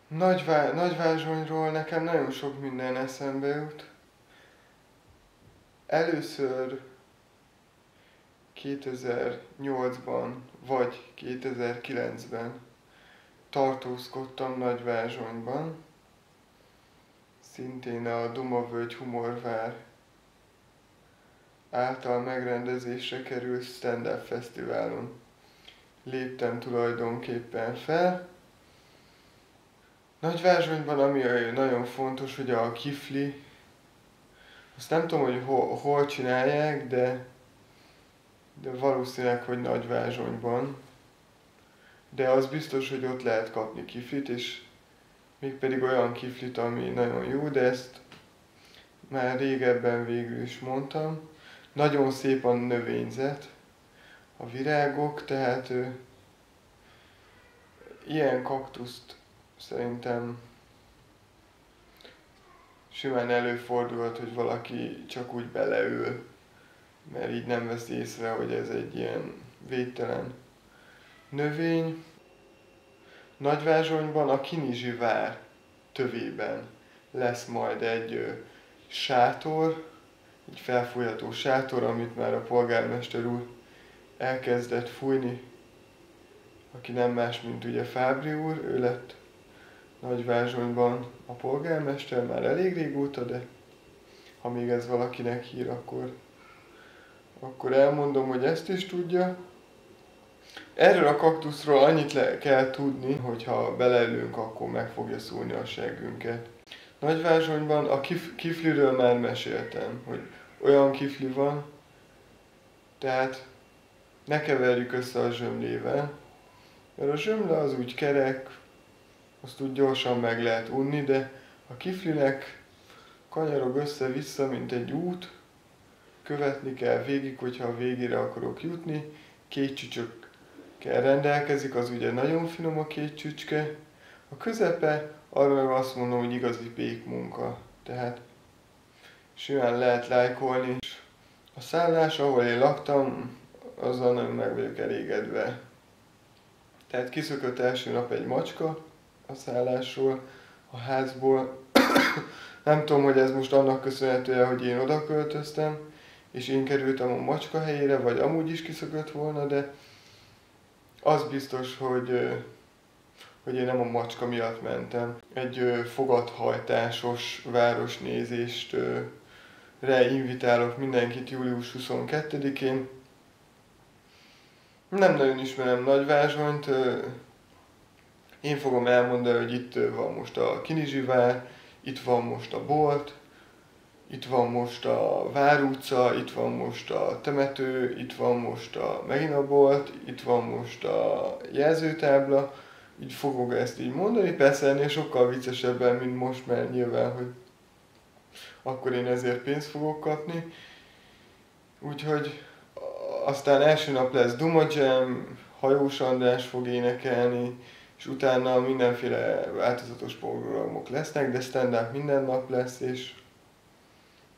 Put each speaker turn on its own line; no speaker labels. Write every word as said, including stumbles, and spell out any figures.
Nagyvá- Nagyvázsonyról nekem nagyon sok minden eszembe jut. Először kétezer-nyolcban vagy kétezer-kilencben tartózkodtam Nagyvázsonyban, szintén a Domavölgy Humorvár által megrendezésre került stand-up fesztiválon léptem tulajdonképpen fel. Nagyvázsonyban, ami nagyon fontos, hogy a kifli, azt nem tudom, hogy hol, hol csinálják, de, de valószínűleg, hogy Nagyvázsonyban. De az biztos, hogy ott lehet kapni kiflit, és mégpedig olyan kiflit, ami nagyon jó, de ezt már régebben végül is mondtam. Nagyon szép a növényzet, a virágok, tehát ö, ilyen kaktuszt szerintem simán előfordulhat, hogy valaki csak úgy beleül, mert így nem veszi észre, hogy ez egy ilyen védtelen növény. Nagyvázsonyban a Kinizsi vár tövében lesz majd egy ö, sátor, egy felfújható sátor, amit már a polgármester úr elkezdett fújni, aki nem más, mint ugye Fábri úr, ő lett Nagyvázsonyban a polgármester már elég régóta, de ha még ez valakinek hír, akkor, akkor elmondom, hogy ezt is tudja. Erről a kaktuszról annyit le kell tudni, hogy ha beleülünk, akkor meg fogja szúrni a seggünket. Nagyvázsonyban a kif- kifliről már meséltem, hogy olyan kifli van, tehát ne keverjük össze a zsömlével, mert a zsömle az úgy kerek, azt úgy gyorsan meg lehet unni, de a kiflinek kanyarog össze-vissza, mint egy út, követni kell végig, hogyha a végére akarok jutni, két csücsökkel rendelkezik, az ugye nagyon finom a két csücske, a közepe, arra meg azt mondom, hogy igazi pékmunka, tehát simán lehet lájkolni. A szállás, ahol én laktam, azzal nagyon meg vagyok elégedve. Tehát kiszökött első nap egy macska a szállásról, a házból. Nem tudom, hogy ez most annak köszönhető, hogy én oda költöztem, és én kerültem a macska helyére, vagy amúgy is kiszökött volna, de az biztos, hogy, hogy én nem a macska miatt mentem. Egy fogadhajtásos városnézést re invitálok mindenkit július huszonkettedikén. Nem nagyon ismerem Nagyvázsonyt, én fogom elmondani, hogy itt van most a Kinizsi vár, itt van most a bolt, itt van most a Vár utca, itt van most a temető, itt van most a, megint a bolt, itt van most a jelzőtábla, így fogok ezt így mondani, persze ennél sokkal viccesebben, mint most, mert nyilván, hogy akkor én ezért pénzt fogok kapni. Úgyhogy aztán első nap lesz Duma Jam, Hajós András fog énekelni, és utána mindenféle változatos programok lesznek, de stand-up minden nap lesz, és